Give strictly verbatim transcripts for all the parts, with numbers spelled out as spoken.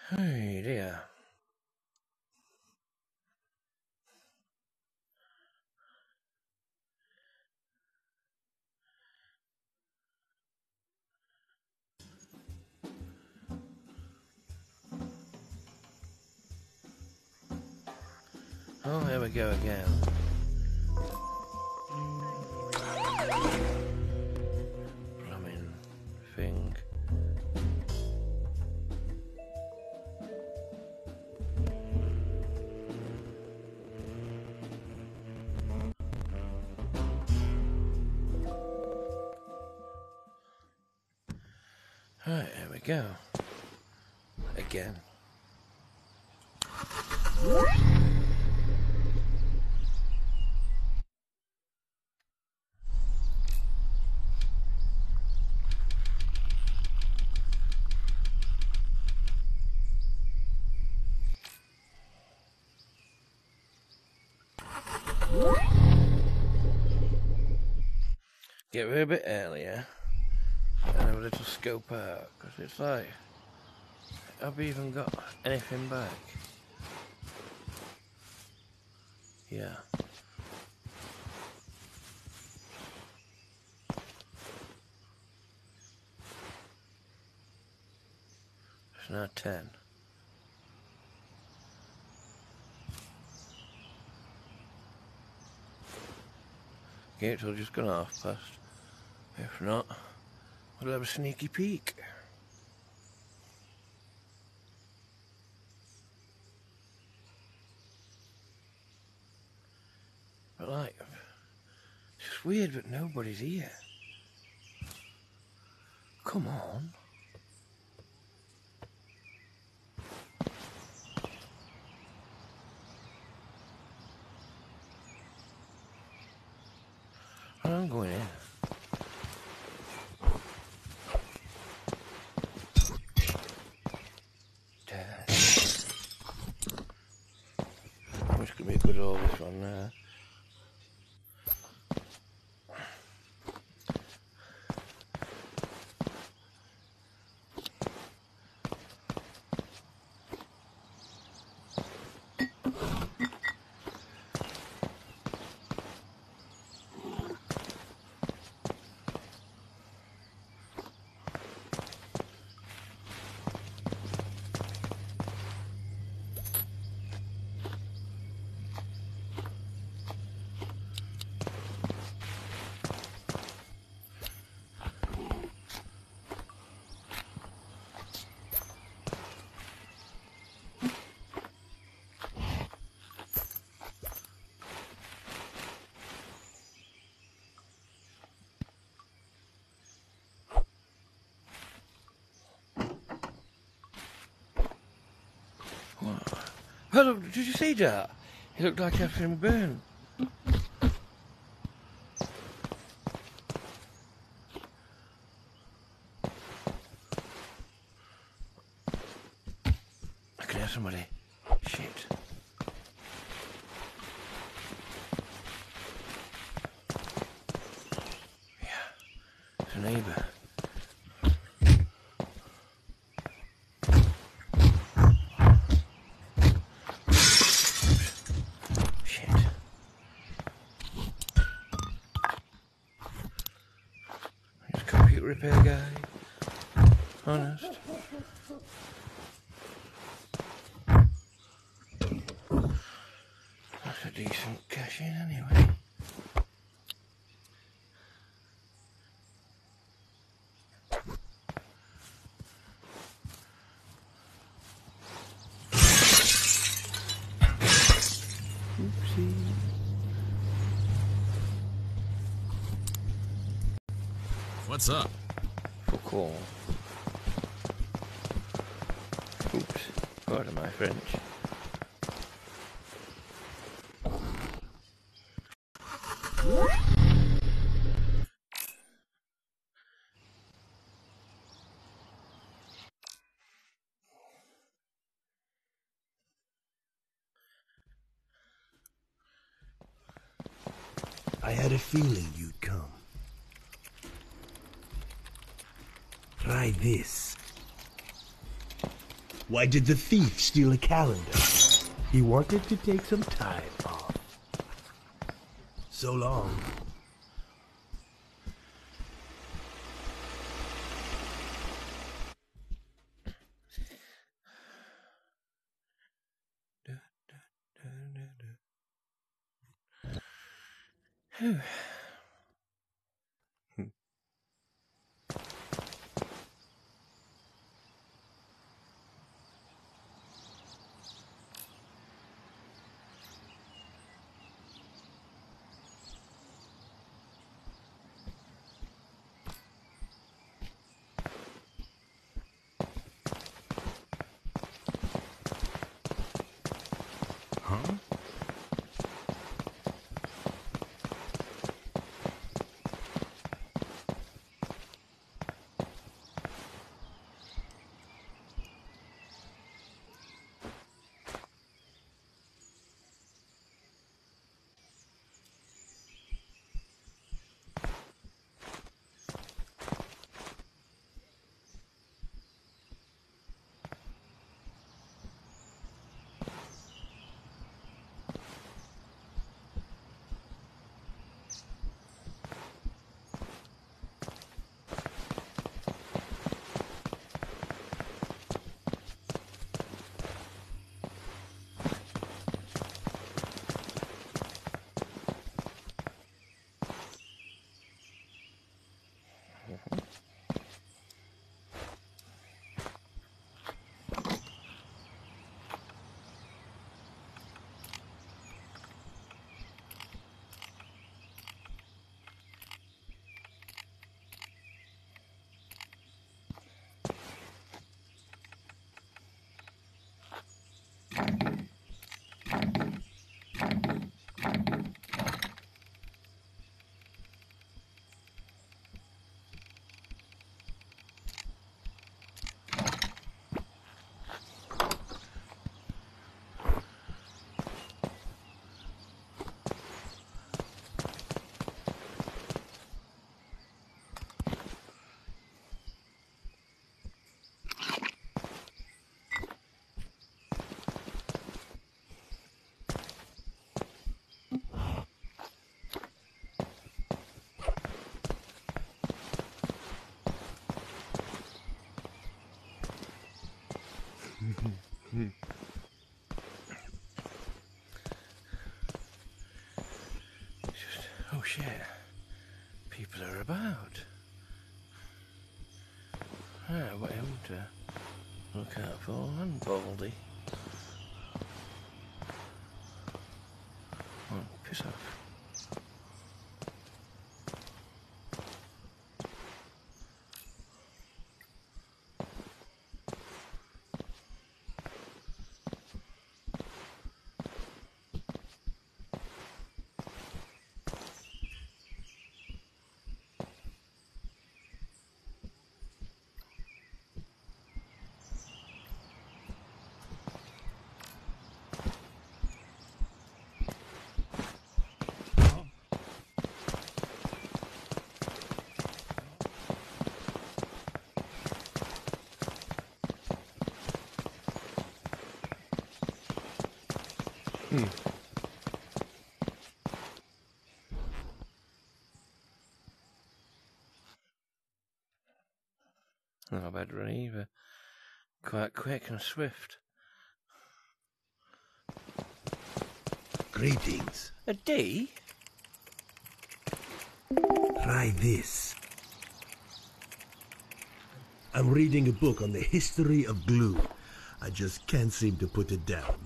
Hey dear. Oh, here we go again. Plumbing thing. Alright, here we go. Again. Get here a bit earlier and have a little scope out, because it's like, have we even got anything back? Yeah. It's now ten. Gates will just gone half past. If not, we'll have a sneaky peek. But like, it's just weird that nobody's here. Come on. I'm going in. Dad. Oh, it's gonna be a good haul, this one there. Hello, did you see that? He looked like after him burn. I can hear somebody. Shit. Yeah, it's a neighbour. Repair guy. Honest. That's a decent cash in anyway. Oopsie. What's up? Fuck all. Oops. Pardon my French. I had a feeling you'd come. Try this. Why did the thief steal a calendar? He wanted to take some time off. So long. Whew. Huh? Just, oh shit. People are about. Ah, what am to look out for? And Baldy. Oh, piss off. Hmm. Not a bad run either. Quite quick and swift. Greetings. A D? Try this. I'm reading a book on the history of glue. I just can't seem to put it down.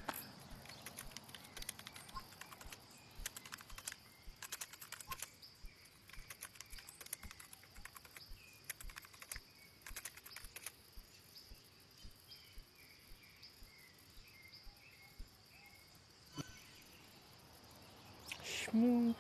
Smooth.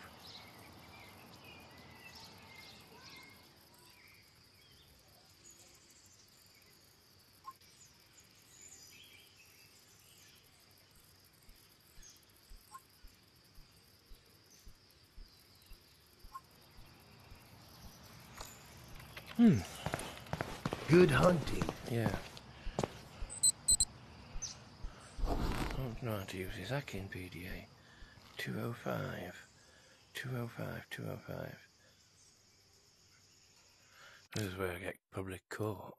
Hmm. Good hunting. Yeah. know how to use his hacking P D A. two oh five. two oh five, two oh five. This is where I get public court.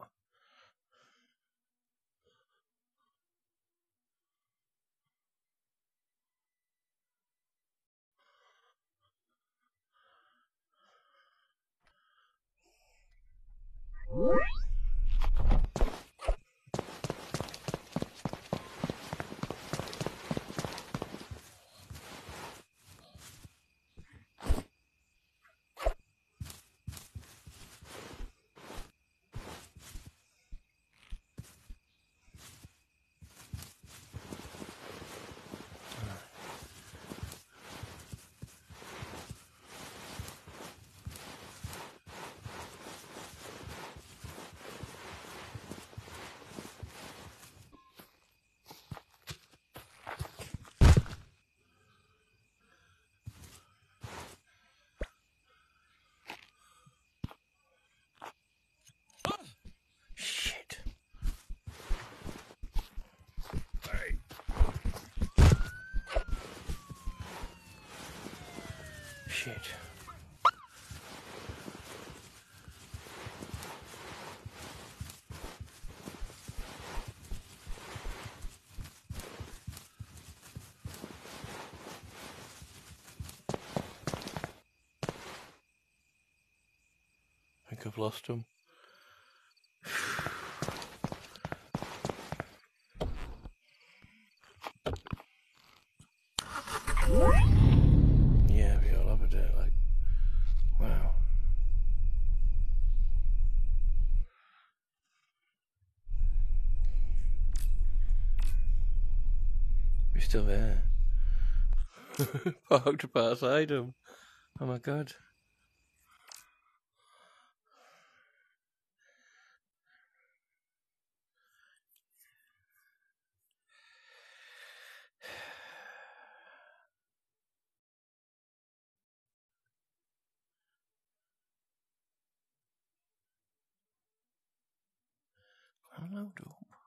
Shit. Alright. Shit. I think I've lost him. Yeah, we all have a day, like, wow. We're still there. Parked up outside him. Oh my god. Hello, dope.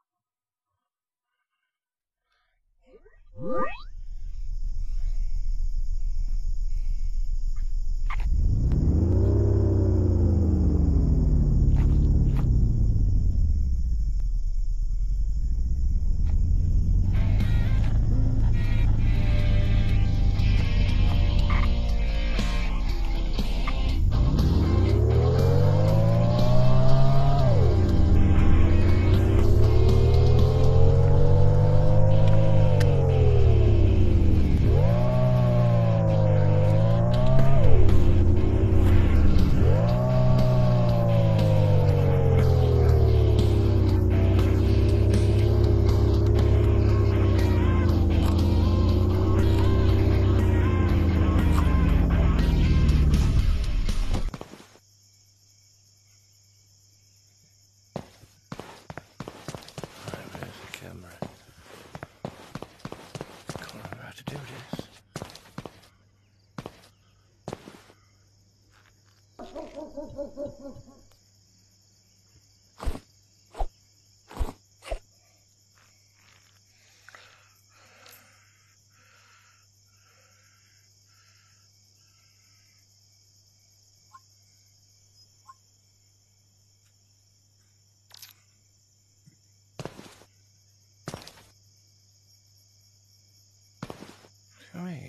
I mean,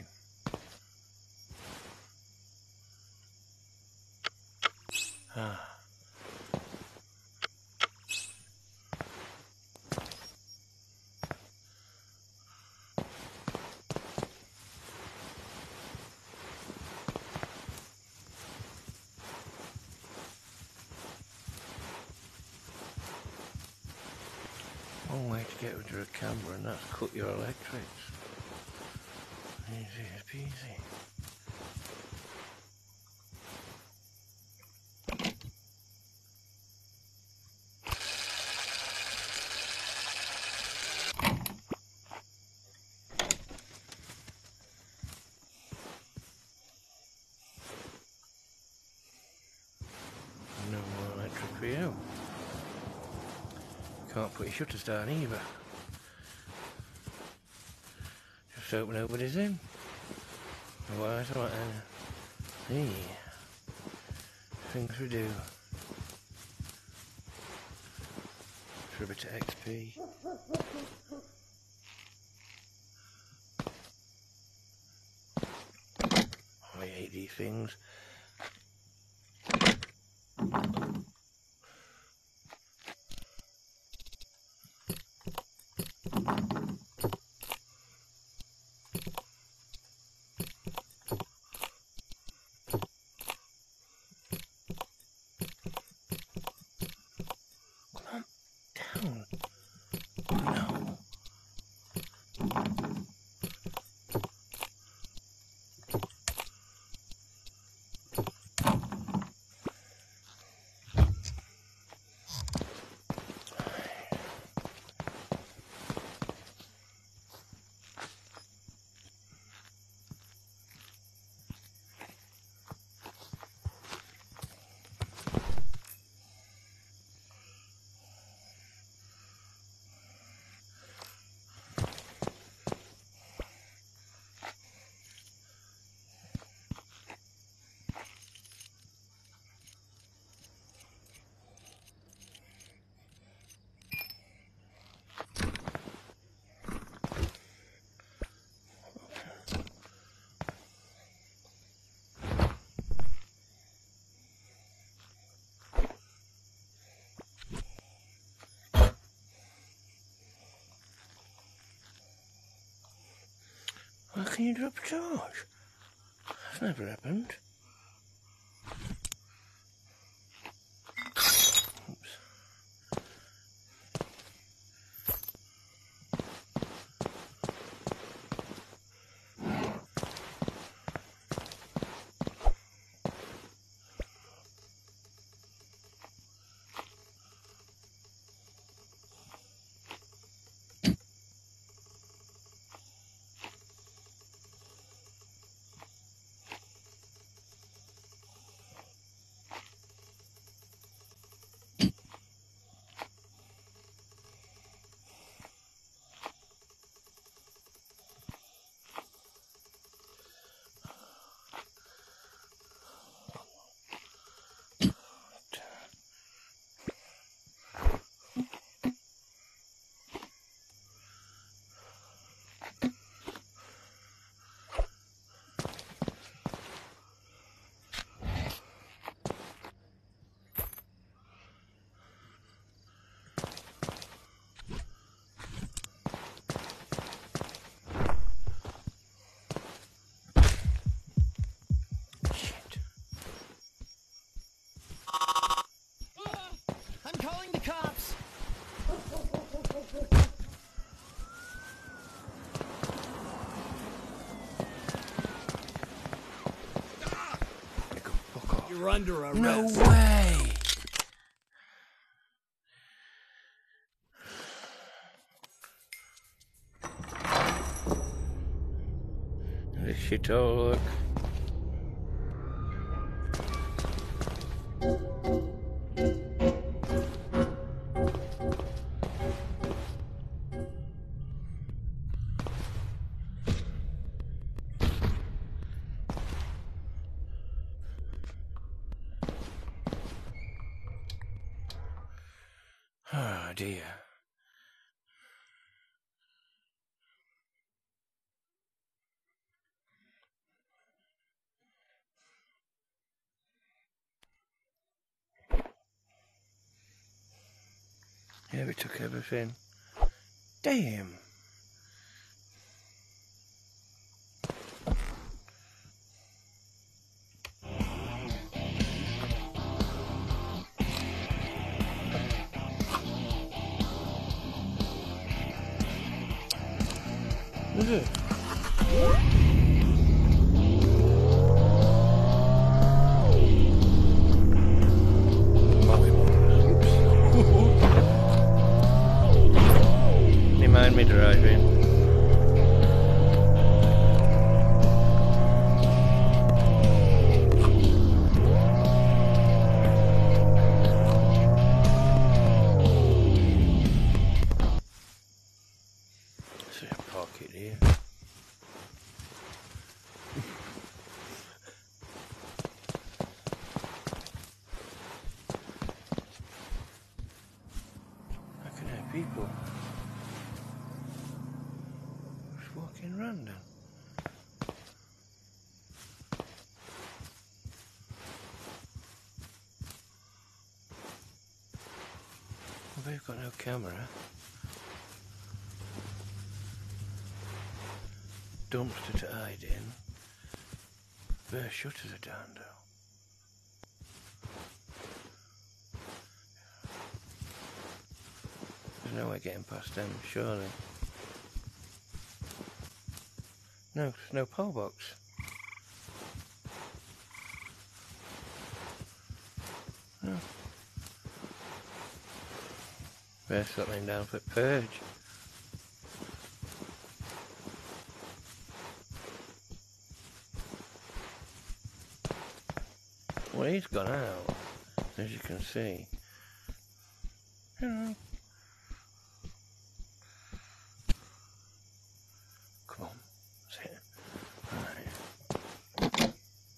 ah. One way to get rid of a camera, and that's cut your electrics. Easy as peasy. No more electric for you. Can't put your shutters down either. Just hope nobody's in. Otherwise, what then? See. Things we do. For a bit of X P. I hate these things. Why can you drop a charge? That's never happened. Oops. You're under arrest. No way! This shit all look. Oh dear. Yeah, we took everything. Damn. Was it? You mind me driving? See, I'll park it here. people just walking random. Well, they've got no camera. Dumpster to hide in. Their shutters are down though. There's no way getting past them, surely. No, there's no pole box. No. They're settling down for purge. Well, he's gone out, as you can see. Hello. Come on, sit. Right.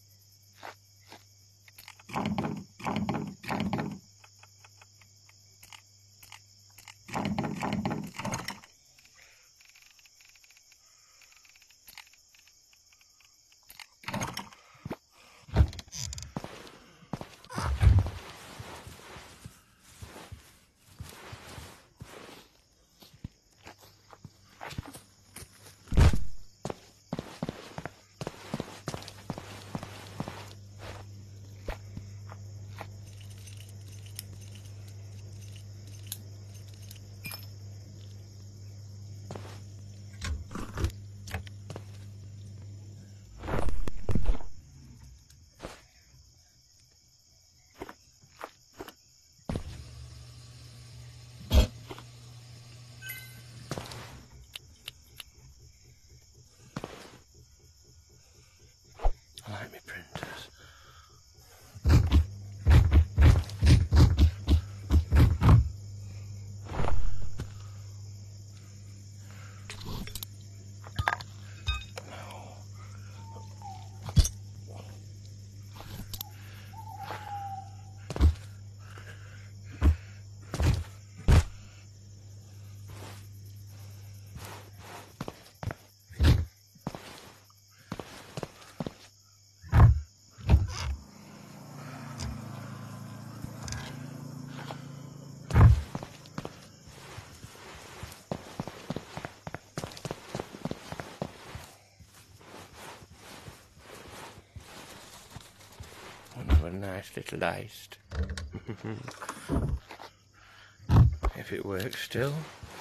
I like my printers. A nice little iced. If it works still.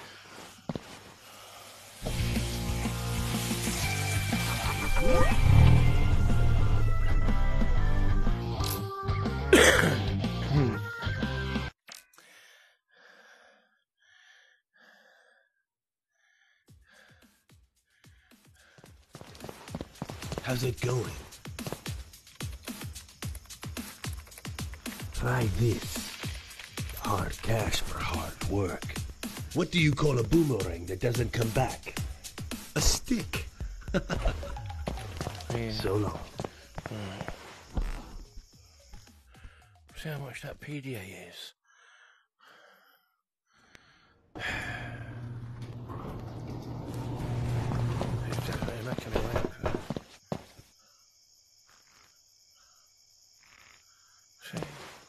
How's it going? Try this. Hard cash for hard work. What do you call a boomerang that doesn't come back? A stick. Yeah. So long. Right. See how much that P D A is. It's definitely making me work for it. See?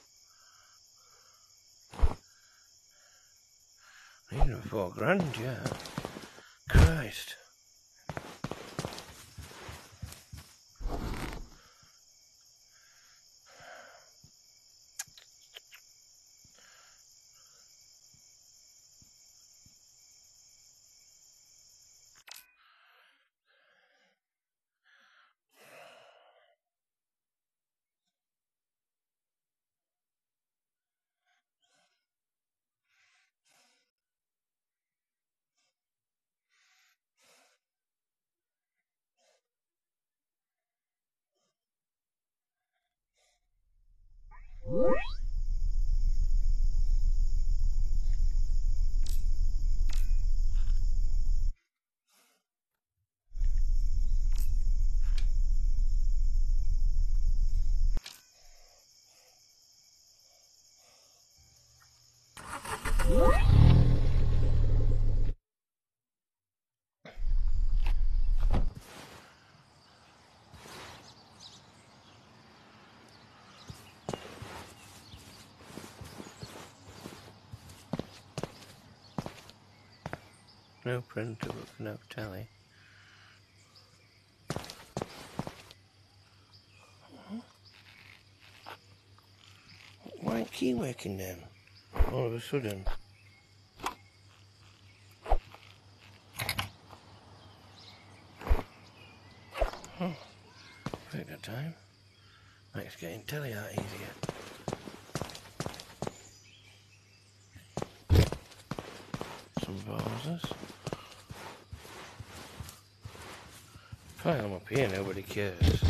Even four grand, yeah. Christ. No printer book, no telly. Why ain't key working then? All of a sudden. Huh. Take that time. Makes getting telly out easier. Some vases. Fine, I'm up here, nobody cares.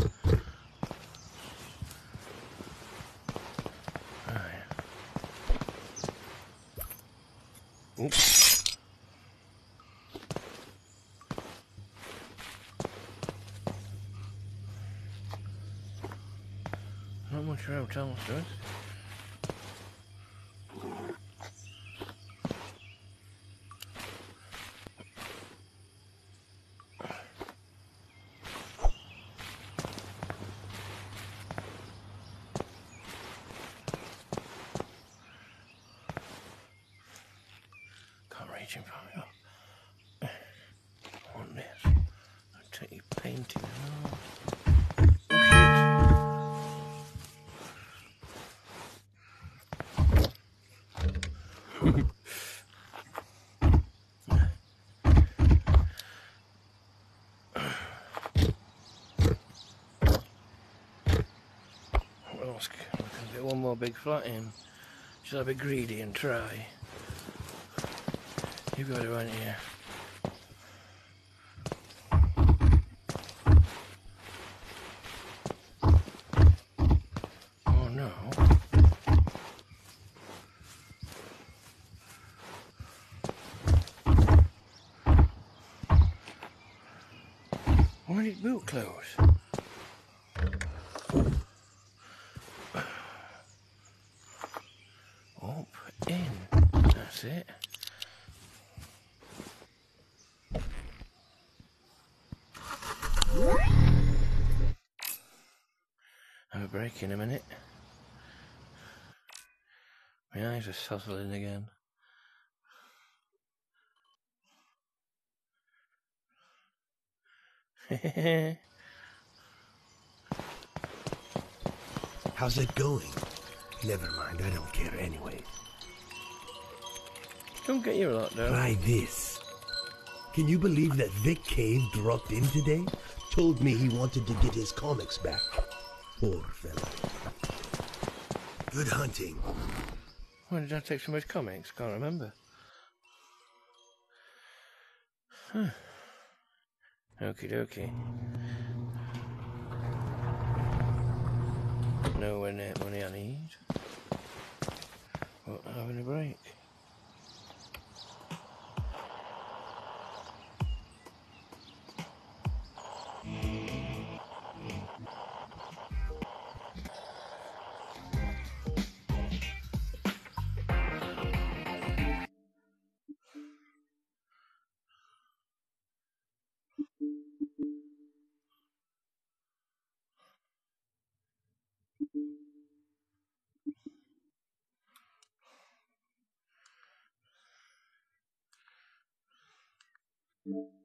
Right. Oops. Not much for hotels, does it? Reaching for me. I want this. I'll take your painting off. Well, I can get one more big flat in. Should I be greedy and try? You've got it, haven't you? Oh no. Why did it boot close? Up, in. That's it. Have a break in a minute. My eyes are suzzling again. How's it going? Never mind, I don't care anyway. Don't get you a lot, though. Try this. Can you believe that Vic Cave dropped in today? Told me he wanted to get his comics back. Poor fella. Good hunting. Why did I take some of his comics? Can't remember. Huh. Okie dokie. Nowhere near money I need. But having a break. Mm-hmm.